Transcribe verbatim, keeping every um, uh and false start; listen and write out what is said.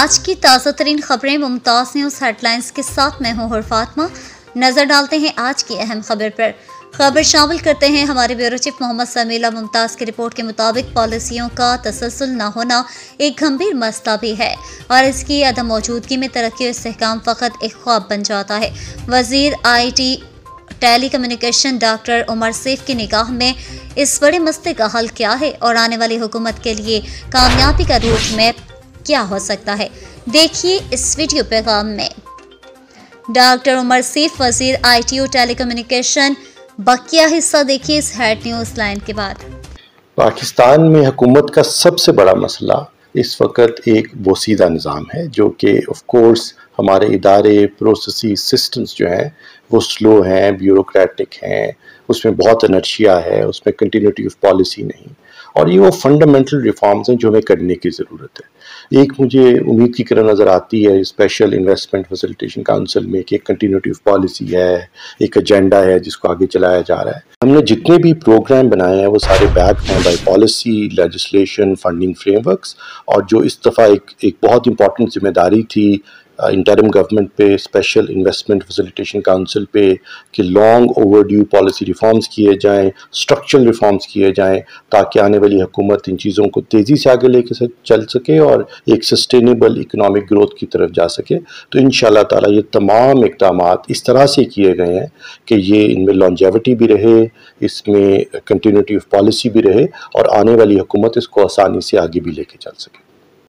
آج کی تازہ ترین خبریں ممتاز نیوز ہیڈ لائنز کے ساتھ میں ہوں فاطمہ۔ نظر ڈالتے ہیں آج کی اہم خبر پر۔ خبر شامل کرتے ہیں ہمارے بیورو چیف محمد سمیلہ ممتاز کی رپورٹ کے مطابق پالیسیوں کا تسلسل نہ ہونا ایک گھمبیر مسئلہ بھی ہے اور اس کی عدم موجودگی میں ترقی اور استحکام فقط ایک خواب بن جاتا ہے۔ وزیر I T telecommunication doctor Umar Saif کی نگاہ میں اس بڑے مسئلے کا حل کیا ہے اور آنے والی حکومت کے لیے کامیابی کا روڈ میپ کیا ہو سکتا ہے، دیکھیے اس ویڈیو پیغام میں۔ ڈاکٹر عمر سیف، وزیر آئی ٹی اور ٹیلی کمیونیکیشن۔ بقیہ حصہ دیکھیے اس ہیڈ نیوز لائن کے بعد۔ پاکستان میں حکومت کا سب سے بڑا مسئلہ اس وقت ایک بوسیدہ نظام ہے، جو کہ آف کورس ہمارے ادارے، پروسیسز، سسٹمز جو ہیں وہ سلو ہیں، بیوروکریٹک ہیں، اس میں بہت انرشیا ہے، اس میں کنٹینیوٹی آف پالیسی نہیں، اور یہ وہ فنڈامنٹل ریفارمز ہیں جو ہمیں کرنے کی ضرورت ہے۔ ایک مجھے امید کی کرن نظر آتی ہے اسپیشل انویسٹمنٹ فیسیلیٹیشن کاؤنسل میں کہ ایک کنٹینیوٹی آف پالیسی ہے، ایک ایجنڈا ہے جس کو آگے چلایا جا رہا ہے۔ ہم نے جتنے بھی پروگرام بنائے ہیں وہ سارے بیک ہیں by policy, legislation, funding frameworks, اور جو اس دفعہ ایک ایک بہت امپورٹنٹ ذمہ داری تھی انٹرم گورنمنٹ پہ، اسپیشل انویسٹمنٹ فیسیلیٹیشن کاؤنسل پہ، کہ long overdue policy reforms کیے جائیں، اسٹرکچرل ریفارمز کیے جائیں، تاکہ آنے والی حکومت ان چیزوں کو تیزی سے آگے لے کے چل سکے اور ایک سسٹینیبل اکنامک گروتھ کی طرف جا سکے۔ تو انشاءاللہ تعالیٰ یہ تمام اقدامات اس طرح سے کیے گئے ہیں کہ یہ ان میں لانجیوٹی بھی رہے، اس میں کنٹینیوٹی آف پالیسی بھی رہے، اور آنے والی حکومت اس کو آسانی سے آگے بھی لے کے چل سکے۔